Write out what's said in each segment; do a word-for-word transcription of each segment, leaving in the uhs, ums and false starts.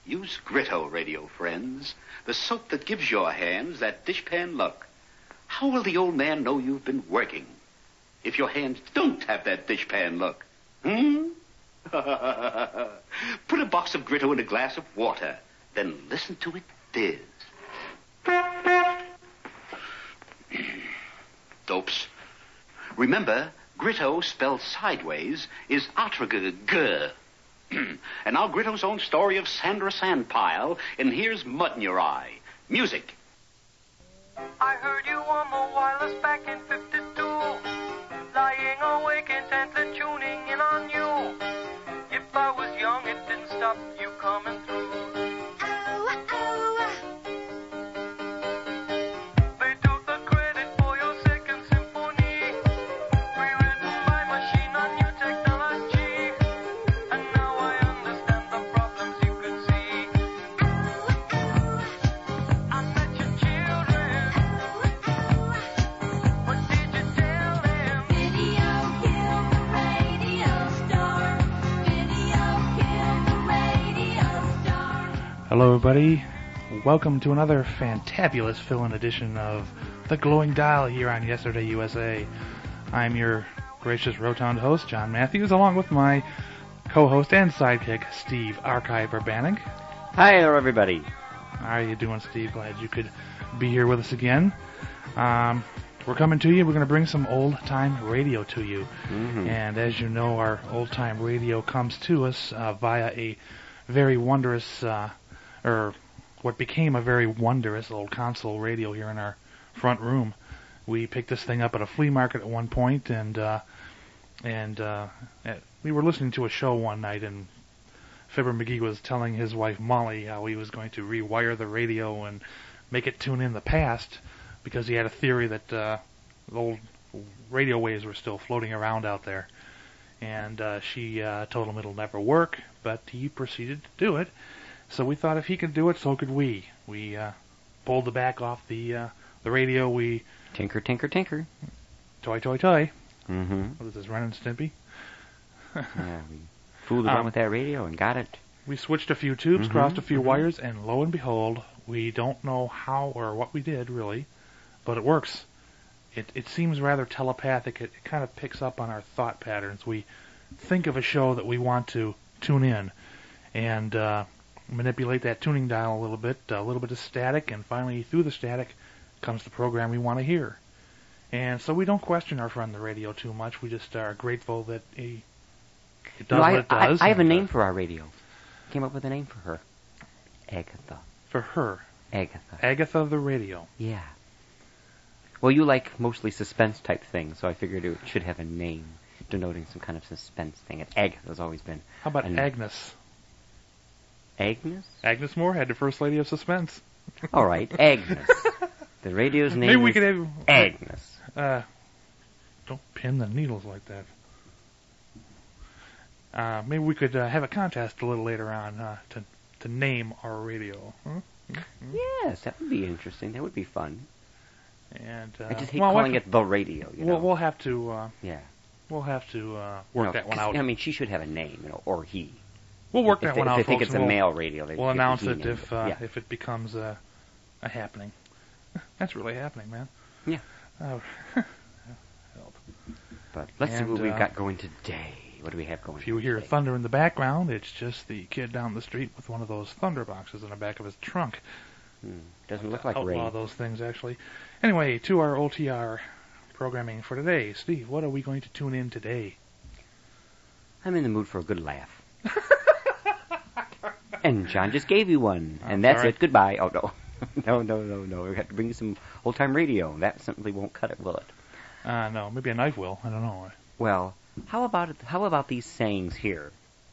Use Gritto, radio friends, the soap that gives your hands that dishpan look. How will the old man know you've been working if your hands don't have that dishpan look? Hmm? Put a box of Gritto in a glass of water, then listen to it fizz. Dopes. Remember, Gritto spelled sideways is atragg. And now Gritto's own story of Sandra Sandpile in Here's Mud in Your Eye. Music. I heard you on the wireless back in fifty-two, lying awake intently tuning in on you. If I was young, it didn't stop you coming through. They took the credit for your second symphony, rewritten by machine on new technology. And now I understand the problems you could see. I met your children. What did you tell them? Video killed the radio star. Video killed the radio star. Hello, everybody. Welcome to another fantabulous fill-in edition of The Glowing Dial here on Yesterday U S A. I'm your gracious rotund host, John Matthews, along with my co-host and sidekick, Steve Archive Urbanig. Hi there, everybody. How are you doing, Steve? Glad you could be here with us again. Um, we're coming to you. We're going to bring some old-time radio to you. Mm-hmm. And as you know, our old-time radio comes to us uh, via a very wondrous, uh, or what became a very wondrous old console radio here in our front room. We picked this thing up at a flea market at one point, and uh, and uh, we were listening to a show one night, and Fibber McGee was telling his wife Molly how he was going to rewire the radio and make it tune in the past, because he had a theory that uh, the old radio waves were still floating around out there. And uh, she uh, told him it'll never work, but he proceeded to do it. So we thought if he could do it, so could we. We uh, pulled the back off the uh, the radio. We Tinker, tinker, tinker. toy, toy, toy. Mm-hmm. What is this, Ren and Stimpy? Yeah, we fooled around Um, with that radio and got it. We switched a few tubes, Mhm, crossed a few mhm. wires, and lo and behold, we don't know how or what we did, really, but it works. It it seems rather telepathic. It, it kind of picks up on our thought patterns. We think of a show that we want to tune in, and uh, manipulate that tuning dial a little bit, a little bit of static, and finally through the static comes the program we want to hear. And so we don't question our friend the radio too much. We just are grateful that he, it does No, I, what it does. I, I have a and, name uh, for our radio. Came up with a name for her. Agatha. for her. Agatha. Agatha the radio. Yeah. Well, you like mostly suspense type things, so I figured it should have a name denoting some kind of suspense thing. And Agatha's always been. How about an- Agnes? Agnes? Agnes Moorehead, the first lady of suspense. All right, Agnes. The radio's name Maybe we is could have Agnes. Uh, don't pin the needles like that. Uh, maybe we could uh, have a contest a little later on uh, to to name our radio. Huh? Yes, that would be interesting. That would be fun. And uh, I just hate well, calling what- it the radio. You know? We'll, we'll have to uh, yeah. we'll have to uh, You work know, that one 'cause, out. I mean, she should have a name, you know, or he. We'll work if that they, one if out, they think folks, it's a and we'll- male radio. They We'll give announce the he it name. if uh, yeah. if it becomes a a happening. That's really happening, man. Yeah. Uh, But let's see and, what we've uh, got going today. What do we have going If you hear today? thunder in the background, it's just the kid down the street with one of those thunder boxes in the back of his trunk. Hmm. Doesn't look like Outlaw rain. those things, actually. Anyway, to our O T R programming for today. Steve, what are we going to tune in today? I'm in the mood for a good laugh. And John just gave you one. Oh, And that's sorry. it. Goodbye. Oh, no. no, no, no, no. We have to bring you some old-time radio. That simply won't cut it, will it? Uh, no, maybe a knife will. I don't know. Well, how about it, how about these sayings here?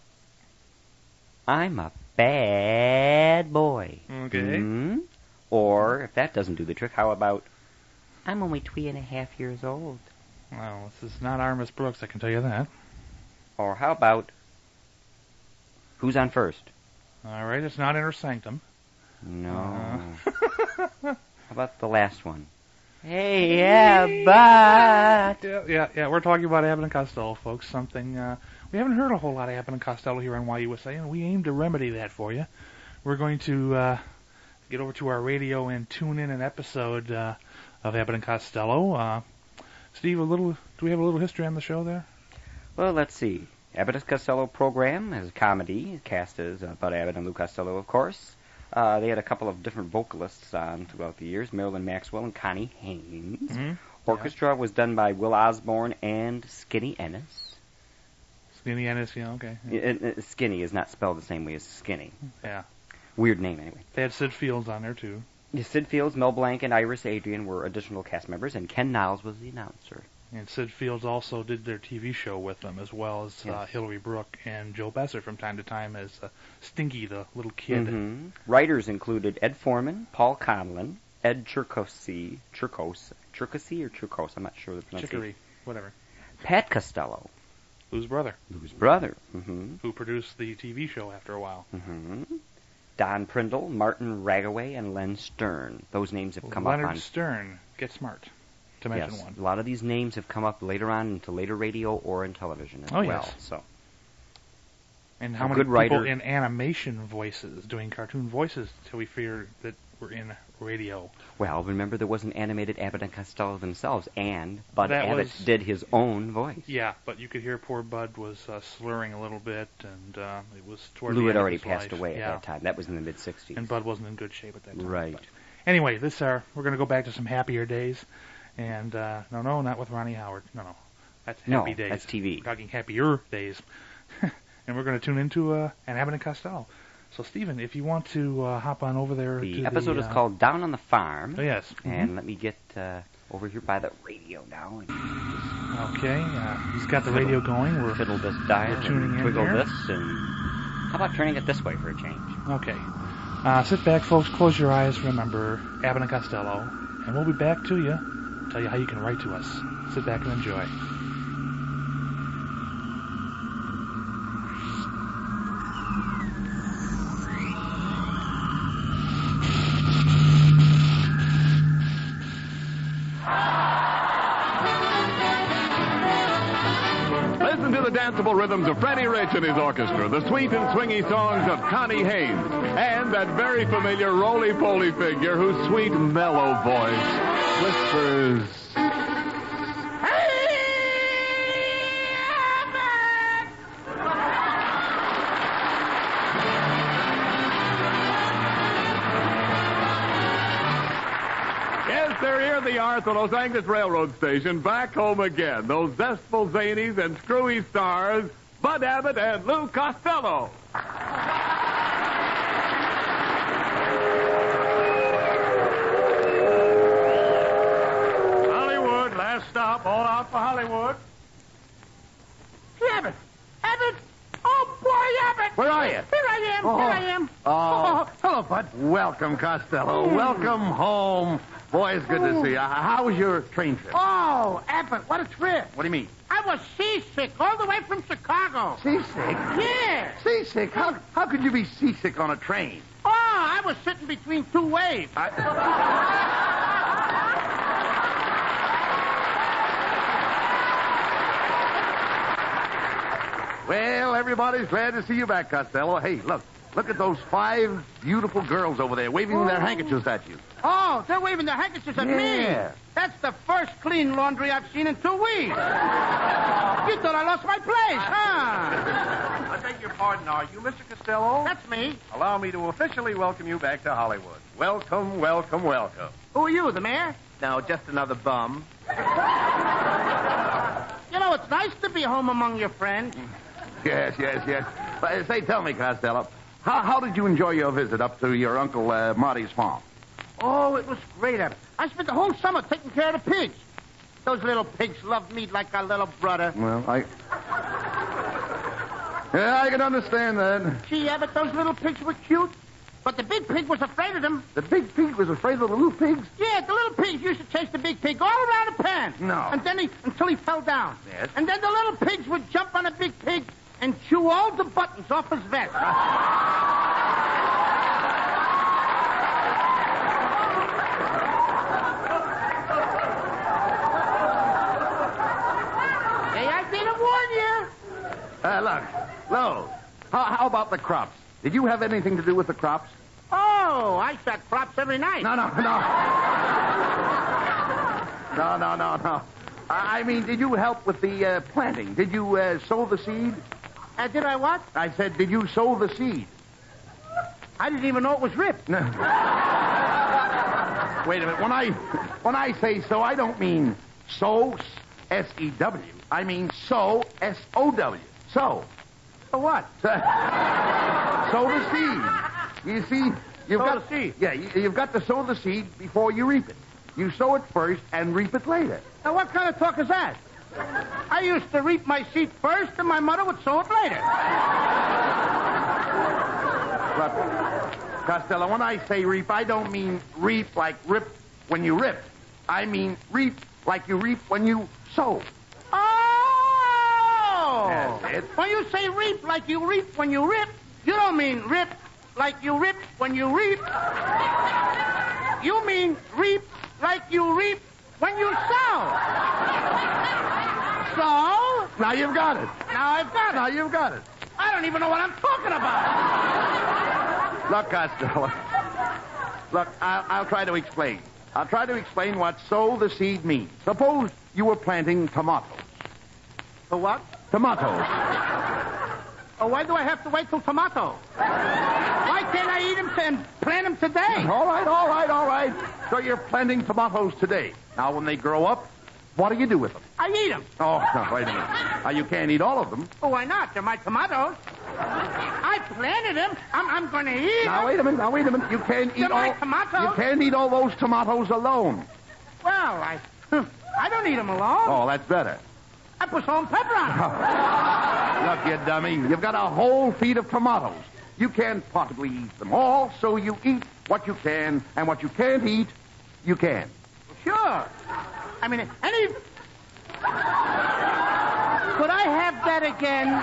I'm a bad boy. Okay. Hmm? Or, if that doesn't do the trick, how about, I'm only three and a half years old. Well, this is not our Miss Brooks, I can tell you that. Or how about, who's on first? All right, it's not Inner Sanctum. No. Uh. How about the last one? Hey, yeah, but... Yeah, yeah, yeah. We're talking about Abbott and Costello, folks. Something uh, we haven't heard a whole lot of Abbott and Costello here on Y U S A, and we aim to remedy that for you. we're going to uh, get over to our radio and tune in an episode uh, of Abbott and Costello. Uh, Steve, a little. Do we have a little history on the show there? Well, let's see. Abbott and Costello program is a comedy. Cast is uh, Bud Abbott and Lou Costello, of course. Uh, they had a couple of different vocalists on throughout the years, Marilyn Maxwell and Connie Haynes. Mm-hmm. Orchestra yeah. was done by Will Osborne and Skinny Ennis. Skinny Ennis, yeah, okay. Yeah. It, it, skinny is not spelled the same way as skinny. Yeah. Weird name, anyway. They had Sid Fields on there, too. Yeah, Sid Fields, Mel Blanc, and Iris Adrian were additional cast members, and Ken Niles was the announcer. And Sid Fields also did their T V show with them, as well as yes. uh, Hillary Brooke and Joe Besser from time to time as uh, Stinky, the little kid. Mm-hmm. Writers included Ed Foreman, Paul Conlon, Ed Chircosi, Chircos, Chircosi or Chircos, I'm not sure the pronunciation. Chicory, whatever. Pat Costello. Lou's brother. Lou's brother. Mm-hmm. Who produced the T V show after a while. Mm-hmm. Don Prindle, Martin Ragaway, and Len Stern. Those names have come Leonard up on... Stern, get smart, to mention yes, one. A lot of these names have come up later on into later radio or in television as oh, well. Yes. So, and how a many good people writer. in animation voices, doing cartoon voices, till we figured that we're in radio. Well, remember there was an animated Abbott and Costello themselves, and Bud That Abbott was- did his own voice. Yeah, but you could hear poor Bud was uh, slurring a little bit, and uh, it was toward Lou the had end of already his passed life. away yeah. at that time. That was in the mid-sixties. And Bud wasn't in good shape at that time. Right. But anyway, this uh, we're going to go back to some happier days, and uh, no, no, not with Ronnie Howard. No, no, that's No, happy days. that's T V. We're talking happier days, and we're going to tune into uh, an Abbott and Costello. So, Stephen, if you want to uh, hop on over there. The to episode the, is uh, called Down on the Farm. Oh, yes. And Mhm. let me get uh, over here by the radio now. And Okay, uh, he's got the radio going. We're fiddle this dial, we're tuning and in twiddle here. this, and how about turning it this way for a change? Okay. Uh, sit back, folks. Close your eyes. Remember, Abbott and Costello. And we'll be back to you. Tell you how you can write to us. Sit back and enjoy. Listen to the danceable rhythms of Freddie Rich and his orchestra, the sweet and swingy songs of Connie Haynes, and that very familiar roly-poly figure whose sweet, mellow voice whispers... Yes, they're here at the Arthur Los Angeles Railroad Station, back home again. Those zestful zanies and screwy stars, Bud Abbott and Lou Costello. Hollywood, last stop, all out for Hollywood. Abbott! Abbott! Oh, boy, Abbott! Where are you? Here I am, Oh. here I am. Oh. hello, Bud. Welcome, Costello. Hmm. Welcome home. Boy, it's good to see you. How was your train trip? Oh, Abbott, what a trip. What do you mean? I was seasick all the way from Chicago. Seasick? Yeah. Seasick? How, how could you be seasick on a train? Oh, I was sitting between two waves. Well, everybody's glad to see you back, Costello. Hey, look. Look at those five beautiful girls over there waving their handkerchiefs at you. Oh, they're waving their handkerchiefs at me. Yeah. That's the first clean laundry I've seen in two weeks. You thought I lost my place, huh? I beg your pardon, are you Mister Costello? That's me. Allow me to officially welcome you back to Hollywood. Welcome, welcome, welcome. Who are you, the mayor? No, just another bum. You know, it's nice to be home among your friends. Yes, yes, yes. But, say, tell me, Costello, how, how did you enjoy your visit up to your Uncle uh, Marty's farm? Oh, it was great, Abbott. I spent the whole summer taking care of the pigs. Those little pigs loved me like a little brother. Well, I... Yeah, I can understand that. Gee, Abbott, those little pigs were cute. But the big pig was afraid of them. The big pig was afraid of the little pigs? Yeah, the little pigs used to chase the big pig all around the pen. No. And then he, until he fell down. Yes. And then the little pigs would jump on the big pig and chew all the buttons off his vest. Hey, I didn't warn you. Uh, look, Lo, how, how about the crops? Did you have anything to do with the crops? Oh, I shot crops every night. No, no, no. No, no, no, no. I mean, did you help with the uh, planting? Did you uh, sow the seed? Uh, did I what? I said, did you sow the seed? I didn't even know it was ripped. No. Wait a minute. When I when I say so, I don't mean sow, S E W. I mean sow, S O W. Sow. So what? Sow the seed. You see, you've Sow got the seed. Yeah, you, you've got to sow the seed before you reap it. You sow it first and reap it later. Now, what kind of talk is that? I used to reap my seed first, and my mother would sow it later. Look, Costello, when I say reap, I don't mean reap like rip when you rip. I mean reap like you reap when you sow. Oh! That's it. When you say reap like you reap when you rip, you don't mean rip like you rip when you reap. You mean reap like you reap when you sow. So? Now you've got it. Now I've got it. Now you've got it. I don't even know what I'm talking about. Look, Costello. Look, I'll, I'll try to explain. I'll try to explain what sow the seed means. Suppose you were planting tomatoes. For what? Tomatoes. Oh, why do I have to wait till tomato? Why can't I eat them and plant them today? All right, all right, all right. So you're planting tomatoes today. Now, when they grow up, what do you do with them? I eat them. Oh, no, wait a minute. Now, you can't eat all of them. Oh, why not? They're my tomatoes. I planted them. I'm, I'm going to eat Now, them. wait a minute. Now, wait a minute. You can't eat They're all... my tomatoes. You can't eat all those tomatoes alone. Well, I, I don't eat them alone. Oh, that's better. I put salt and pepper on them. Look, you dummy. You've got a whole feed of tomatoes. You can't possibly eat them all, so you eat what you can, and what you can't eat, you can. Sure. I mean, any... Could I have that again?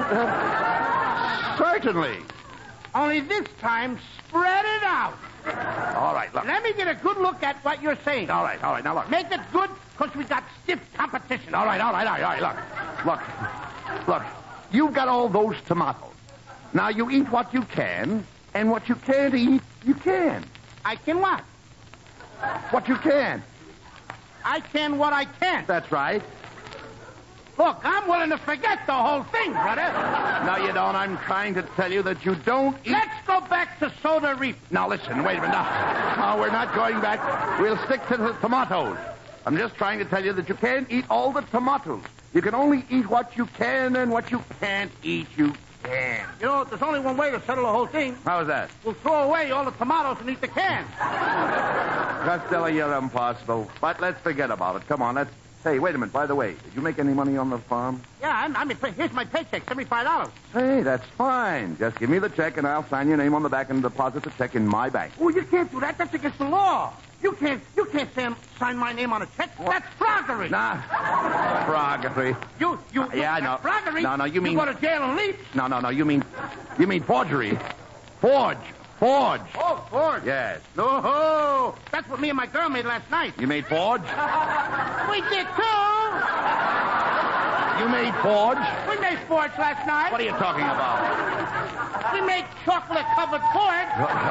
Certainly. Only this time, spread it out. All right, look. Let me get a good look at what you're saying. All right, all right. Now, look. Make it good, because we got stiff competition. All right, all right, all right, all right. Look. Look. Look. You've got all those tomatoes. Now, you eat what you can, and what you can't eat, you can. I can what? What you can. I can what I can. That's right. Look, I'm willing to forget the whole thing, brother. No, you don't. I'm trying to tell you that you don't eat... Let's go back to soda reap. Now, listen, wait a minute. No, no, we're not going back. We'll stick to the tomatoes. I'm just trying to tell you that you can't eat all the tomatoes. You can only eat what you can, and what you can't eat, you can. You know, there's only one way to settle the whole thing. How's that? We'll throw away all the tomatoes and eat the can. Costello, you're impossible. But let's forget about it. Come on, let's... Hey, wait a minute. By the way, did you make any money on the farm? Yeah, I'm, I mean, here's my paycheck, seventy-five dollars. Hey, that's fine. Just give me the check, and I'll sign your name on the back and deposit the check in my bank. Oh, you can't do that. That's against the law. You can't, you can't say, sign my name on a check. That's froggery. Nah. Froggery. You, you, Yeah, I know. that's froggery. No, no, you mean- You go to jail and leave. No, no, no. You mean... You mean forgery. Forge. Forge. Oh, Ford. Yes. Oh, that's what me and my girl made last night. You made forge? We did too. You made forge? We made forge last night. What are you talking about? We made chocolate-covered forge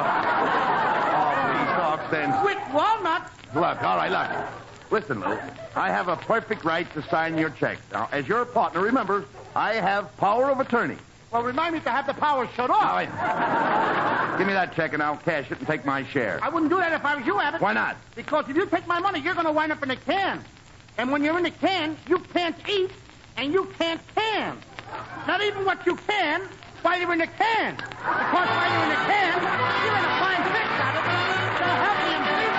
Oh, please talk sense. with walnuts. Look, all right, look. Listen, Lou. I have a perfect right to sign your check. Now, as your partner, remember, I have power of attorney. Well, remind me to have the power shut Now, off. wait. Give me that check and I'll cash it and take my share. I wouldn't do that if I was you, Abbott. Why not? Because if you take my money, you're going to wind up in a can. And when you're in a can, you can't eat and you can't can. Not even what you can while you're in a can. Because while you're in a can, you're in a fine fix, Abbott. So help me and please.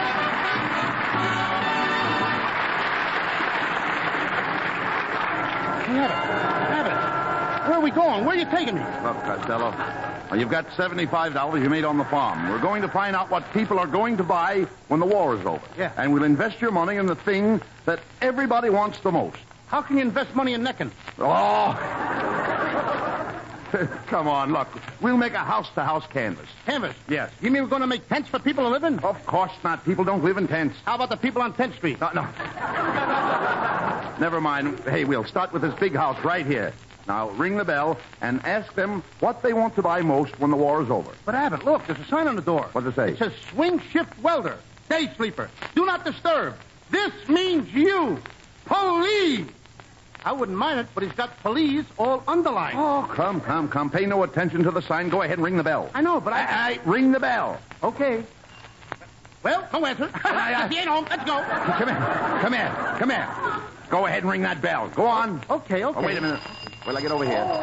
Abbott, Abbott, where are we going? Where are you taking me? Look, Costello, well, you've got seventy-five dollars you made on the farm. We're going to find out what people are going to buy when the war is over. Yeah. And we'll invest your money in the thing that everybody wants the most. How can you invest money in necking? Oh! Come on, look. We'll make a house-to-house canvas. Canvas. Yes. You mean we're going to make tents for people to live in? Of course not. People don't live in tents. How about the people on tenth Street? No, no. Never mind. Hey, we'll start with this big house right here. Now, ring the bell and ask them what they want to buy most when the war is over. But, Abbott, look, there's a sign on the door. What does it say? It says swing shift welder, day sleeper. Do not disturb. This means you. Police. I wouldn't mind it, but he's got police all underlined. Oh, come, come, come. Pay no attention to the sign. Go ahead and ring the bell. I know, but I... I, I ring the bell. Okay. Well, no answer. I- He ain't home. Let's go. Come here. Come here. Come here. Go ahead and ring that bell. Go on. Okay, okay. Oh, wait a minute. Well, I get over here.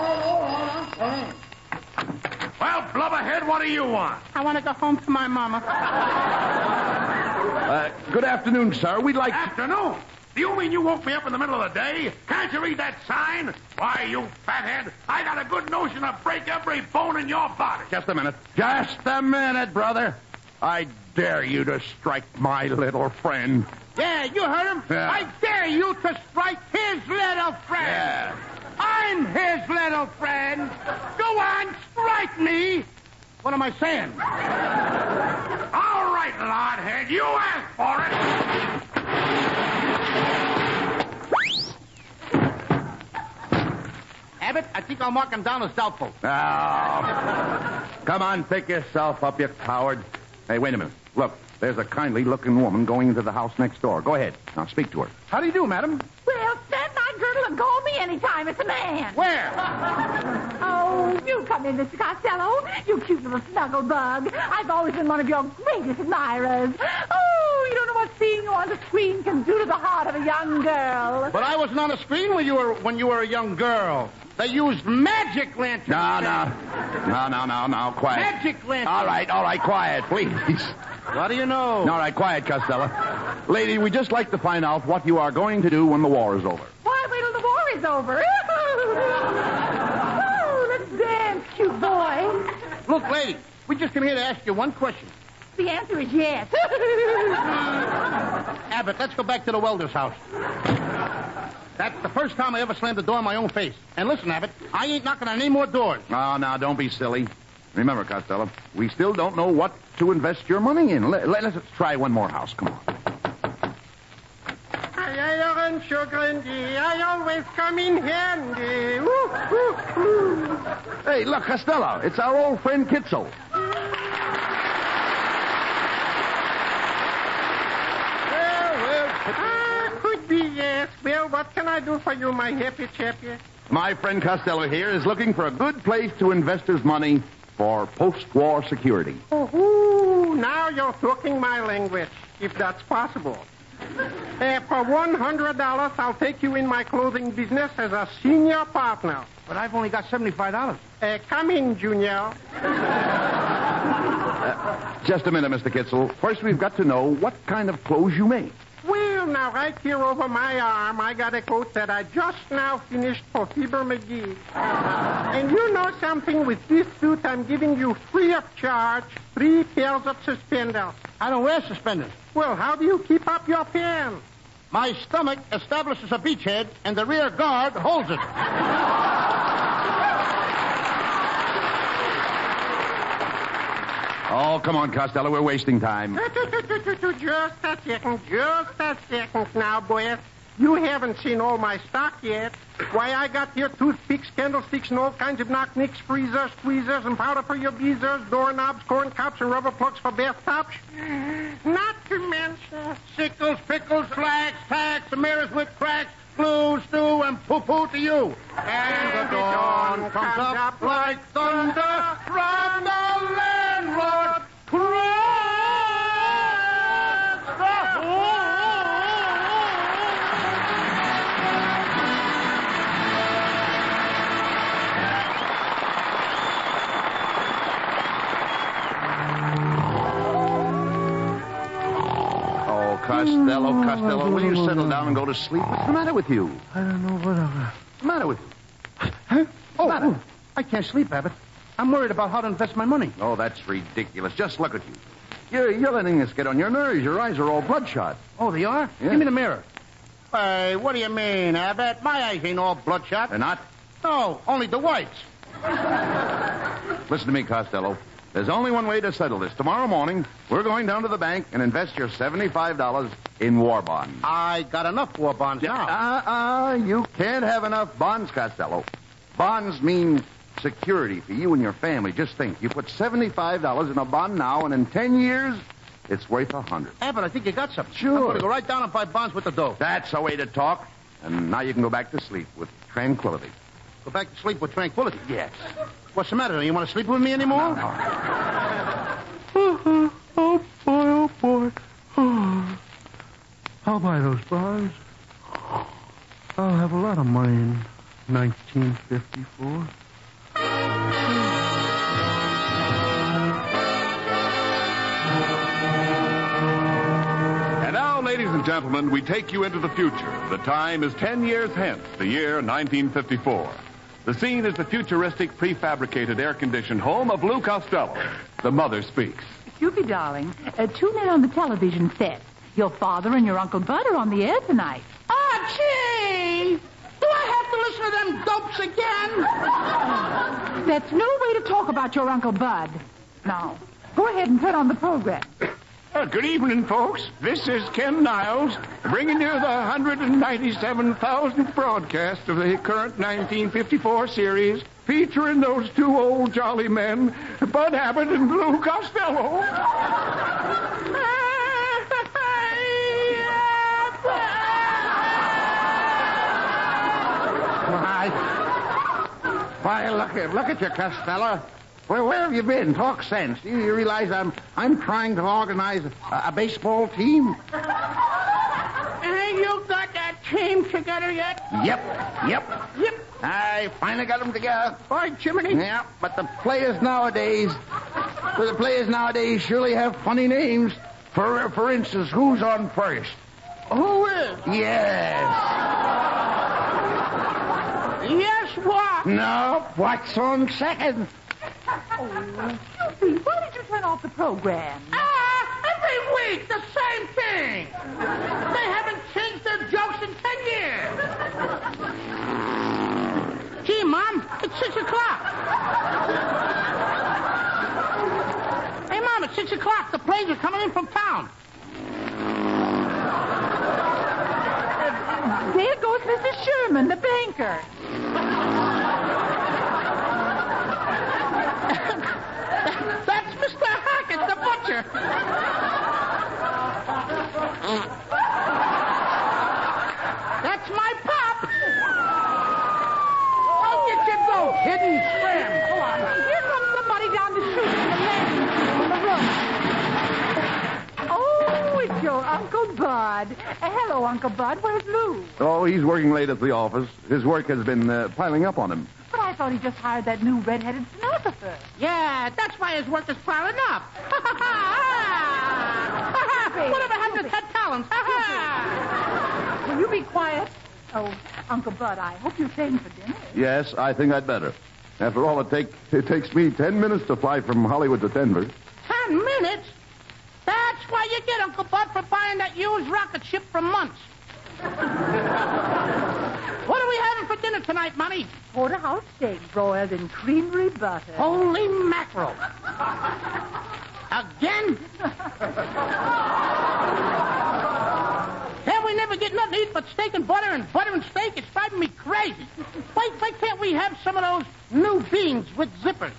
Well, Blubberhead, what do you want? I want to go home to my mama. Uh, good afternoon, sir. We'd like... Afternoon. Do you mean you woke me up in the middle of the day? Can't you read that sign? Why, you fathead, I got a good notion to break every bone in your body. Just a minute. Just a minute, brother. I dare you to strike my little friend. Yeah, you heard him. Yeah. I dare you to strike his little friend. Yeah. I'm his little friend. Go on, strike me. What am I saying? All right, Lordhead, you asked for it. Abbott, I think I'll mark him down as doubtful. Oh. Come on, pick yourself up, you coward. Hey, wait a minute. Look, there's a kindly-looking woman going into the house next door. Go ahead. Now, speak to her. How do you do, madam? Well, snap my girdle and call me anytime. It's a man. Where? Oh, you come in, Mister Costello. You cute little snuggle bug. I've always been one of your greatest admirers. Oh, you don't know what seeing you on the screen can do to the heart of a young girl. But I wasn't on the screen when you were when you were a young girl. They used magic lanterns. No, no. No, no, no, no. Quiet. Magic lanterns. All right, all right, quiet, please. What do you know? All right, quiet, Costello. Lady, we'd just like to find out what you are going to do when the war is over. Why, wait till the war is over. Oh, let's dance, cute boy. Look, lady, we just came here to ask you one question. The answer is yes. Abbott, let's go back to the welder's house. That's the first time I ever slammed the door in my own face. And listen, Abbott, I ain't knocking on any more doors. Oh, now, don't be silly. Remember, Costello, we still don't know what to invest your money in. Let, let, let's try one more house. Come on. Iron sugar and I always come in handy. Woo, woo, woo. Hey, look, Costello, it's our old friend Kitzel. Well, well, ah, could be, yes. Well, what can I do for you, my happy chappy? My friend Costello here is looking for a good place to invest his money for post-war security. Oh, now you're talking my language, if that's possible. Uh, for one hundred dollars, I'll take you in my clothing business as a senior partner. But I've only got seventy-five dollars. Uh, come in, Junior. Just a minute, Mister Kitzel. First, we've got to know what kind of clothes you make. Well, now, right here over my arm, I got a coat that I just now finished for Fieber McGee. And you know something? With this suit, I'm giving you free of charge three pairs of suspenders. I don't wear suspenders. Well, how do you keep up your pants? My stomach establishes a beachhead, and the rear guard holds it. Oh, come on, Costello. We're wasting time. Just a second, just a second now, boys. You haven't seen all my stock yet. Why, I got here toothpicks, candlesticks, and all kinds of knock-nicks, freezers, tweezers, and powder for your beezers, doorknobs, corn cups, and rubber plugs for bathtops. Not to mention... Sickles, pickles, flags, tacks, mirrors with cracks, glue, stew, and poo-poo to you. And the dawn comes up like thunder from the landlord. Oh, Costello, Costello, will you settle down and go to sleep? What's the matter with you? I don't know what I'm... What's the matter with you? Huh? Oh, oh, I can't sleep, Abbott. I'm worried about how to invest my money. Oh, that's ridiculous. Just look at you. You're, you're letting this get on your nerves. Your eyes are all bloodshot. Oh, they are? Yeah. Give me the mirror. Hey, what do you mean, Abbott? My eyes ain't all bloodshot. They're not? No, only the whites. Listen to me, Costello. There's only one way to settle this. Tomorrow morning, we're going down to the bank and invest your seventy-five dollars in war bonds. I got enough war bonds now. Uh-uh, you can't have enough bonds, Costello. Bonds mean security for you and your family. Just think, you put seventy-five dollars in a bond now, and in ten years, it's worth a hundred. Abbott, I think you got something. Sure. I'm going to go right down and buy bonds with the dough. That's the way to talk. And now you can go back to sleep with tranquility. Go back to sleep with tranquility. Yes. What's the matter? You want to sleep with me anymore? No, no. Oh, oh, boy, oh, boy. Oh. I'll buy those bonds. I'll have a lot of money in nineteen fifty-four. And now, ladies and gentlemen, we take you into the future. The time is ten years hence, the year nineteen fifty-four. The scene is the futuristic, prefabricated, air-conditioned home of Lou Costello. The mother speaks. Scoopy, darling, uh, tune in on the television set. Your father and your Uncle Bud are on the air tonight. Ah, gee! Do I have to listen to them dopes again? That's no way to talk about your Uncle Bud. Now, go ahead and turn on the program. Uh, good evening, folks. This is Ken Niles, bringing you the one hundred ninety-seven thousandth broadcast of the current nineteen fifty-four series, featuring those two old jolly men, Bud Abbott and Lou Costello. Why, why, look at look at you, Costello. Where, where have you been? Talk sense. You, you realize I'm I'm trying to organize a, a baseball team? Ain't you got that team together yet? Yep, yep. Yep. I finally got them together. By Jiminy. Yeah, but the players nowadays, the players nowadays surely have funny names. For for instance, who's on first? Who is? Yes. Yes, what? No, what's on second? Oh, Scoopy, why did you turn off the program? Ah, every week the same thing. They haven't changed their jokes in ten years. Gee, Mom, it's six o'clock. Hey, Mom, it's six o'clock. The planes are coming in from town. Uh, there goes Mister Sherman, the banker. That's Mister Hackett, the butcher. That's my pop. I'll get you go, hidden trim. Go on. Here comes somebody down the chute in the landing in the room. Oh, it's your Uncle Bud. Uh, hello, Uncle Bud. Where's Lou? Oh, he's working late at the office. His work has been uh, piling up on him. But I thought he just hired that new red-headed stenographer. Yeah, that's why his work is piling up. Whatever happened to Ted Collins? Will you be quiet? Oh, Uncle Bud, I hope you're staying for dinner. Yes, I think I'd better. After all, it, take, it takes me ten minutes to fly from Hollywood to Denver. Ten minutes? That's why you get Uncle Bud for buying that used rocket ship for months. What are we having for dinner tonight, Money? Porterhouse steak broiled in creamery butter. Holy mackerel. Again? Hell, we never get nothing to eat but steak and butter and butter and steak. It's driving me crazy. Why, why can't we have some of those new beans with zippers?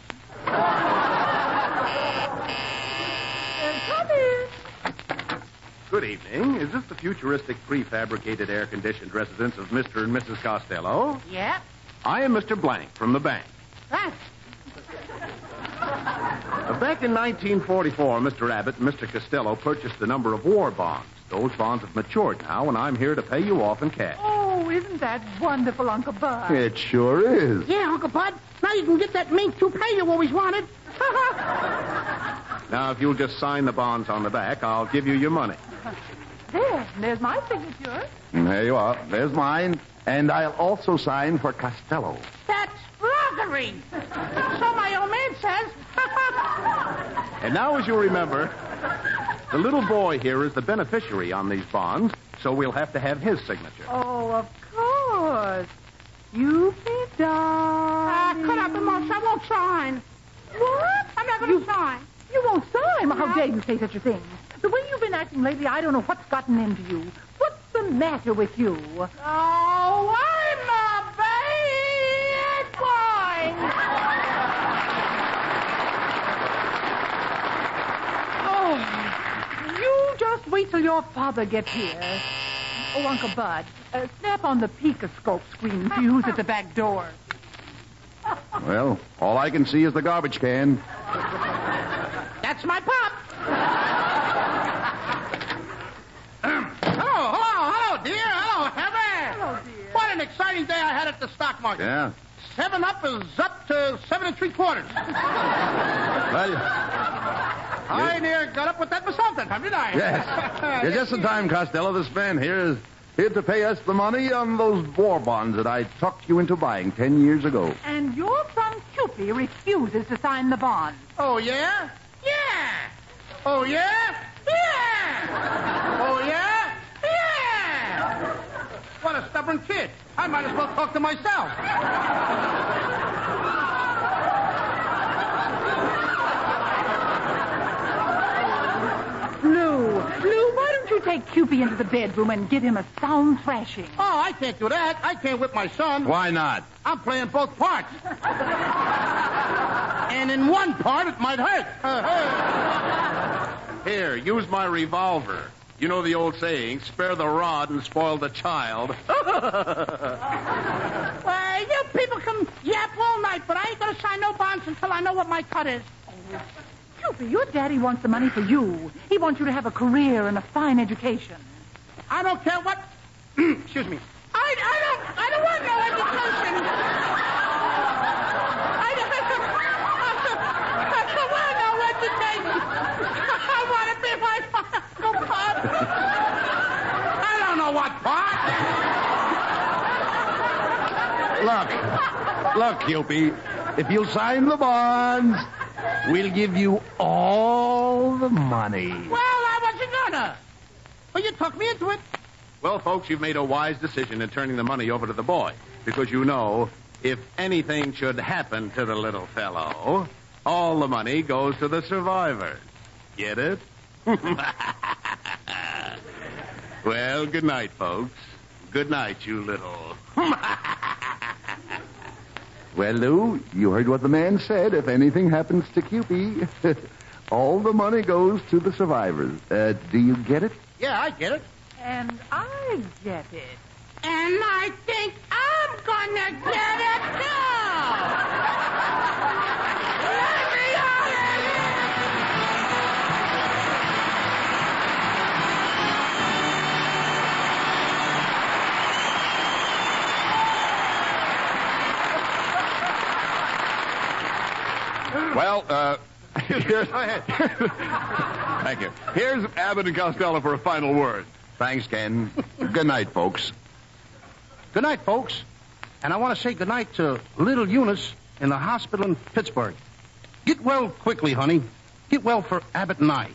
Come in. Good evening. Is this the futuristic prefabricated air-conditioned residence of Mister and Missus Costello? Yeah. I am Mister Blank from the bank. Thanks. Uh, back in nineteen forty-four, Mister Abbott and Mister Costello purchased a number of war bonds. Those bonds have matured now, and I'm here to pay you off in cash. Oh, isn't that wonderful, Uncle Bud? It sure is. Yeah, Uncle Bud. Now you can get that mink toupee you always wanted. Now, if you'll just sign the bonds on the back, I'll give you your money. There, there's my signature. There you are. There's mine. And I'll also sign for Costello. That's froggery. So my old man says. And now, as you remember, the little boy here is the beneficiary on these bonds, so we'll have to have his signature. Oh, of course. You be Ah, darling. cut out the most. I won't sign. What? I'm not going to sign. You won't sign? Well, how dare you say such a thing? The way you've been acting lately, I don't know what's gotten into you. What's the matter with you? Oh, I'm a bad boy. just wait till your father gets here. Oh, Uncle Bud, uh, snap on the Picoscope screen fuse at the back door. Well, all I can see is the garbage can. That's my pop. hello, hello, hello, dear. Hello, Heather. Hello, dear. What an exciting day I had at the stock market. Yeah. Seven up is up to seven and three quarters. Well, I near got up with that myself then, didn't I? yes. You're just in time, Costello. This man here is here to pay us the money on those war bonds that I talked you into buying ten years ago. And your son Cupid refuses to sign the bond. Oh, yeah? Yeah. Oh, yeah? Yeah. Oh, yeah? Yeah. What a stubborn kid. I might as well talk to myself. Lou, Lou, why don't you take Cupid into the bedroom and give him a sound thrashing? Oh, I can't do that. I can't whip my son. Why not? I'm playing both parts. And in one part, it might hurt. Here, use my revolver. You know the old saying, spare the rod and spoil the child. Well, you people can yap all night, but I ain't going to sign no bonds until I know what my cut is. Cupid, your daddy wants the money for you. He wants you to have a career and a fine education. I don't care what... Excuse me. I, I don't I don't want no education. I don't, I don't want no education. I want to be my Uncle Pop. I don't know what part. Look. Look, Cupid. If you'll sign the bonds, we'll give you all the money. Well, I wasn't gonna. But you took me into it. Well, folks, you've made a wise decision in turning the money over to the boy. Because you know, if anything should happen to the little fellow, all the money goes to the survivors. Get it? Well, good night, folks. Good night, you little... Well, Lou, you heard what the man said. If anything happens to Cupid, all the money goes to the survivors. Uh, do you get it? Yeah, I get it. And I get it. And I think I'm gonna get it too. Let me on Well, uh, here's, thank you. Here's Abbott and Costello for a final word. Thanks, Ken. Good night, folks. Good night, folks. And I want to say good night to little Eunice in the hospital in Pittsburgh. Get well quickly, honey. Get well for Abbott and I.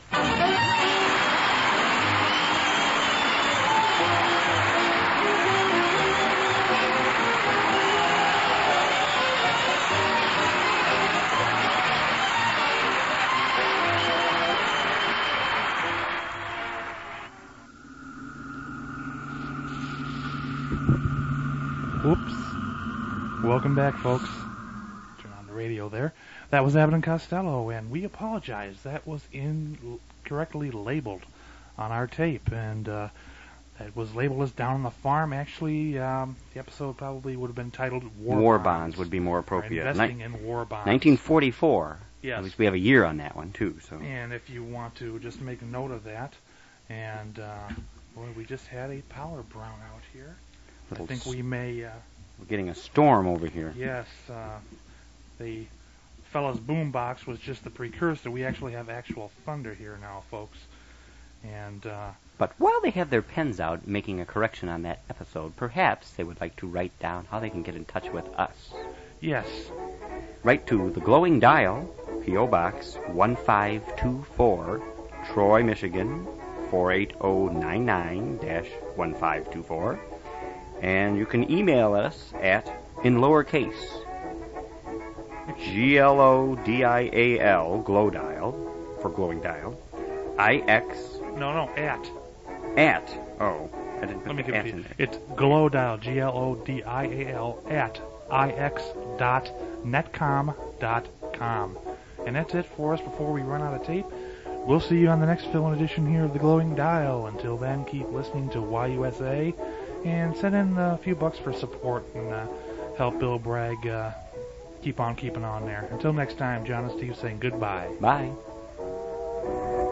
Oops. Welcome back, folks. Turn on the radio there. That was Abbott and Costello, and we apologize. That was incorrectly labeled on our tape, and uh, it was labeled as Down on the Farm. Actually, um, the episode probably would have been titled War, War Bonds. bonds would be more appropriate. Or investing Ni- in war bonds. nineteen forty-four. Yes. At least we have a year on that one, too. So. And if you want to just make a note of that, and uh, boy, we just had a power brownout here. Little I think s- we may... Uh, We're getting a storm over here. Yes, uh, the fella's boombox was just the precursor. We actually have actual thunder here now, folks. And uh, But while they have their pens out making a correction on that episode, perhaps they would like to write down how they can get in touch with us. yes, Write to the Glowing Dial, P O. Box one five two four, Troy, Michigan four eight zero nine nine dash one five two four. And you can email us at, in lowercase, G L O D I A L, Glow Dial, for Glowing Dial, I X, no, no, at. at, oh, I didn't put Let me the give at it to in you. there. It's Glow Dial, G L O D I A L, at ix dot netcom dot com. And that's it for us before we run out of tape. we'll see you on the next fill-in edition here of The Glowing Dial. Until then, keep listening to Y U S A and send in a few bucks for support and uh, help Bill Bragg uh, keep on keeping on there. Until next time, John and Steve saying goodbye. Bye.